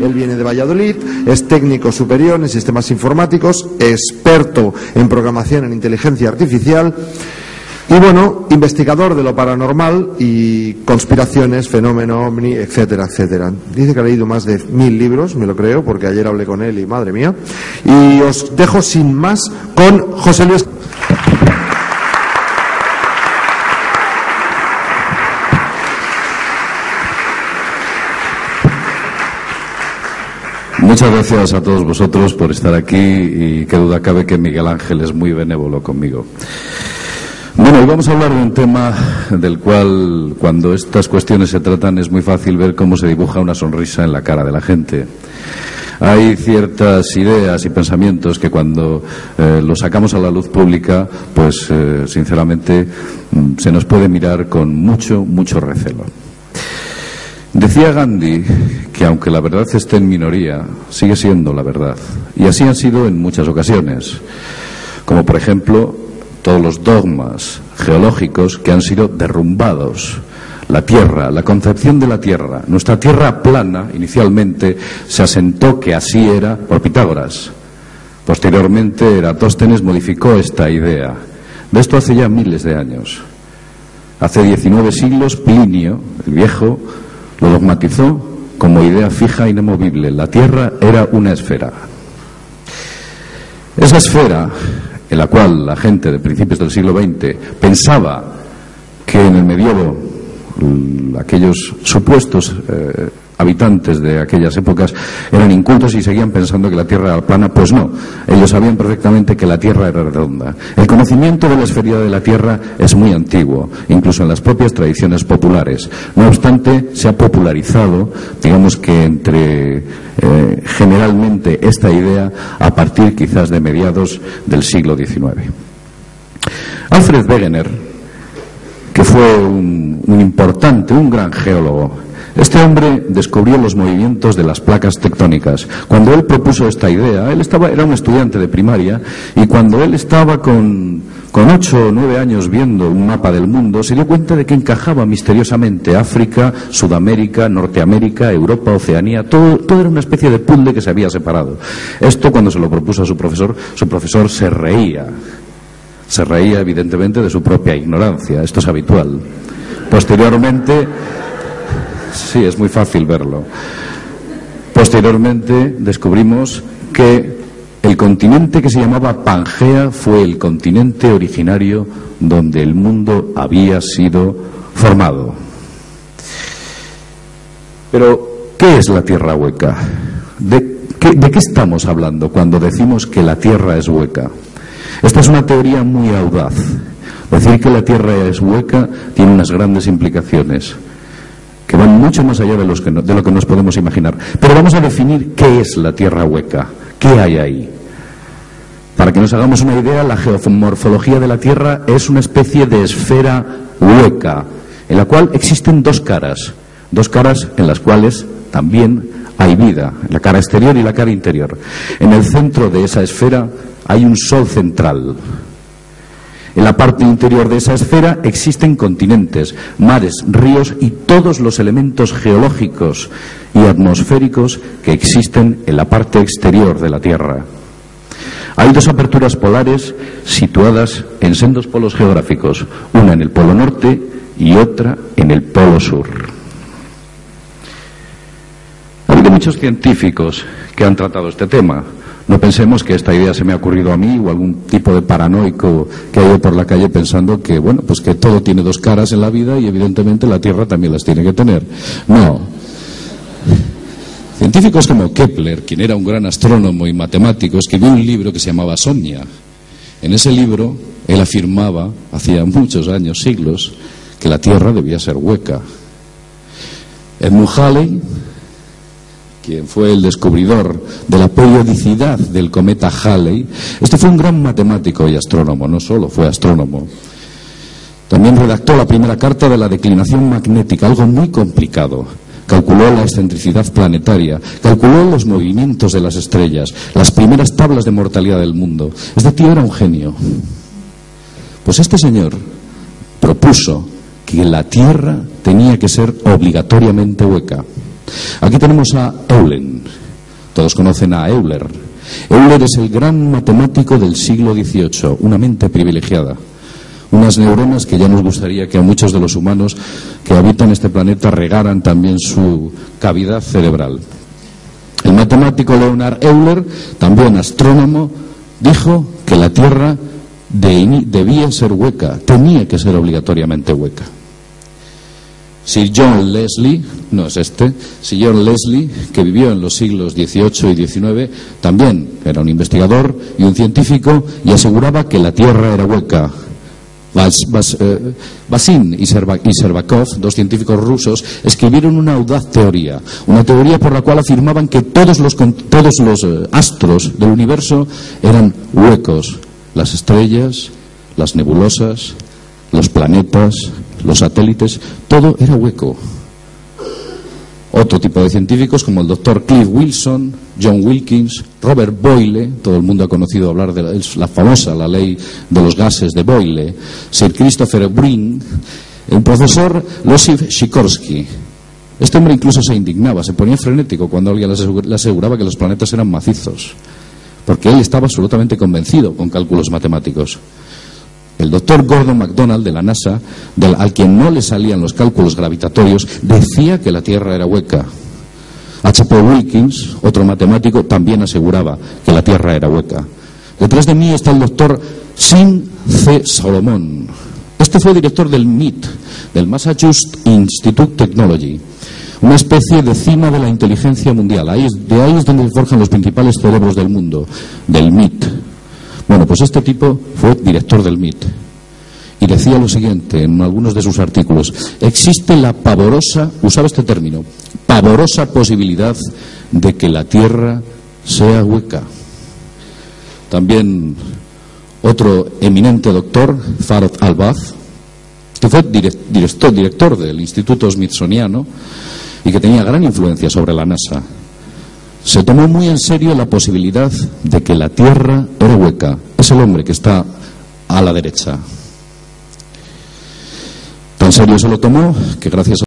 él viene de Valladolid, es técnico superior en sistemas informáticos, experto en programación en inteligencia artificial y, bueno, investigador de lo paranormal y conspiraciones, fenómeno ovni, etcétera, etcétera. Dice que ha leído más de 1000 libros, me lo creo, porque ayer hablé con él y madre mía. Y os dejo sin más con José Luis. Muchas gracias a todos vosotros por estar aquí y qué duda cabe que Miguel Ángel es muy benévolo conmigo. Bueno, hoy vamos a hablar de un tema del cual, cuando estas cuestiones se tratan, es muy fácil ver cómo se dibuja una sonrisa en la cara de la gente. Hay ciertas ideas y pensamientos que cuando los sacamos a la luz pública, pues sinceramente se nos puede mirar con mucho recelo. Decía Gandhi que aunque la verdad esté en minoría, sigue siendo la verdad. Y así han sido en muchas ocasiones. Como por ejemplo, todos los dogmas geológicos que han sido derrumbados. La Tierra, la concepción de la Tierra. Nuestra Tierra plana, inicialmente, se asentó que así era por Pitágoras. Posteriormente, Eratóstenes modificó esta idea. De esto hace ya miles de años. Hace 19 siglos, Plinio, el Viejo, lo dogmatizó como idea fija e inamovible. La Tierra era una esfera. Esa esfera, en la cual la gente de principios del siglo XX pensaba que en el medievo aquellos supuestos habitantes de aquellas épocas eran incultos y seguían pensando que la Tierra era plana, pues no, ellos sabían perfectamente que la Tierra era redonda. El conocimiento de la esferidad de la Tierra es muy antiguo, incluso en las propias tradiciones populares. No obstante, se ha popularizado, digamos que entre generalmente esta idea a partir quizás de mediados del siglo XIX. Alfred Wegener, que fue un gran geólogo, este hombre descubrió los movimientos de las placas tectónicas. Cuando él propuso esta idea, era un estudiante de primaria, y cuando él estaba con 8 o 9 años viendo un mapa del mundo, se dio cuenta de que encajaba misteriosamente África, Sudamérica, Norteamérica, Europa, Oceanía, todo era una especie de puzzle que se había separado. Esto, cuando se lo propuso a su profesor se reía. Se reía, evidentemente, de su propia ignorancia. Esto es habitual. Posteriormente, sí, es muy fácil verlo. Posteriormente descubrimos que el continente que se llamaba Pangea fue el continente originario donde el mundo había sido formado. Pero, ¿qué es la Tierra hueca? ¿De qué estamos hablando cuando decimos que la Tierra es hueca? Esta es una teoría muy audaz. Decir que la Tierra es hueca tiene unas grandes implicaciones que van mucho más allá de lo que nos podemos imaginar. Pero vamos a definir qué es la Tierra hueca, qué hay ahí. Para que nos hagamos una idea, la geomorfología de la Tierra es una especie de esfera hueca, en la cual existen dos caras en las cuales también hay vida, la cara exterior y la cara interior. En el centro de esa esfera hay un sol central. En la parte interior de esa esfera existen continentes, mares, ríos y todos los elementos geológicos y atmosféricos que existen en la parte exterior de la Tierra. Hay dos aperturas polares situadas en sendos polos geográficos, una en el polo norte y otra en el polo sur. Ha habido muchos científicos que han tratado este tema. No pensemos que esta idea se me ha ocurrido a mí o algún tipo de paranoico que ha ido por la calle pensando que, bueno, pues que todo tiene dos caras en la vida y evidentemente la Tierra también las tiene que tener. No. Científicos como Kepler, quien era un gran astrónomo y matemático, escribió un libro que se llamaba Somnia. En ese libro él afirmaba, hacía muchos años, siglos, que la Tierra debía ser hueca. Edmund Halley, quien fue el descubridor de la periodicidad del cometa Halley, este fue un gran matemático y astrónomo, no solo fue astrónomo. También redactó la primera carta de la declinación magnética, algo muy complicado. Calculó la excentricidad planetaria, calculó los movimientos de las estrellas, las primeras tablas de mortalidad del mundo. Este tío era un genio. Pues este señor propuso que la Tierra tenía que ser obligatoriamente hueca. Aquí tenemos a Eulen. Todos conocen a Euler. Euler es el gran matemático del siglo XVIII, una mente privilegiada. Unas neuronas que ya nos gustaría que a muchos de los humanos que habitan este planeta regaran también su cavidad cerebral. El matemático Leonhard Euler, también astrónomo, dijo que la Tierra debía ser hueca, tenía que ser obligatoriamente hueca. Sir John Leslie, no es este, Sir John Leslie, que vivió en los siglos XVIII y XIX, también era un investigador y un científico y aseguraba que la Tierra era hueca. Basin y Servakov, dos científicos rusos, escribieron una audaz teoría, una teoría por la cual afirmaban que todos los astros del universo eran huecos, las estrellas, las nebulosas, los planetas, los satélites, todo era hueco. Otro tipo de científicos como el doctor Cliff Wilson, John Wilkins, Robert Boyle, todo el mundo ha conocido hablar de la famosa la ley de los gases de Boyle, Sir Christopher Breen, el profesor Losif Sikorsky. Este hombre incluso se indignaba, se ponía frenético cuando alguien le aseguraba que los planetas eran macizos, porque él estaba absolutamente convencido con cálculos matemáticos. El doctor Gordon MacDonald de la NASA, al quien no le salían los cálculos gravitatorios, decía que la Tierra era hueca. H.P. Wilkins, otro matemático, también aseguraba que la Tierra era hueca. Detrás de mí está el doctor Sim C. Solomon. Este fue director del MIT, del Massachusetts Institute of Technology, una especie de cima de la inteligencia mundial. De ahí es donde se forjan los principales cerebros del mundo, del MIT. Bueno, pues este tipo fue director del MIT y decía lo siguiente en algunos de sus artículos: existe la pavorosa, usaba este término, pavorosa posibilidad de que la Tierra sea hueca. También otro eminente doctor, Farhad Al-Baz, que fue director del Instituto Smithsoniano y que tenía gran influencia sobre la NASA, se tomó muy en serio la posibilidad de que la Tierra era hueca. Es el hombre que está a la derecha. Tan serio se lo tomó que gracias a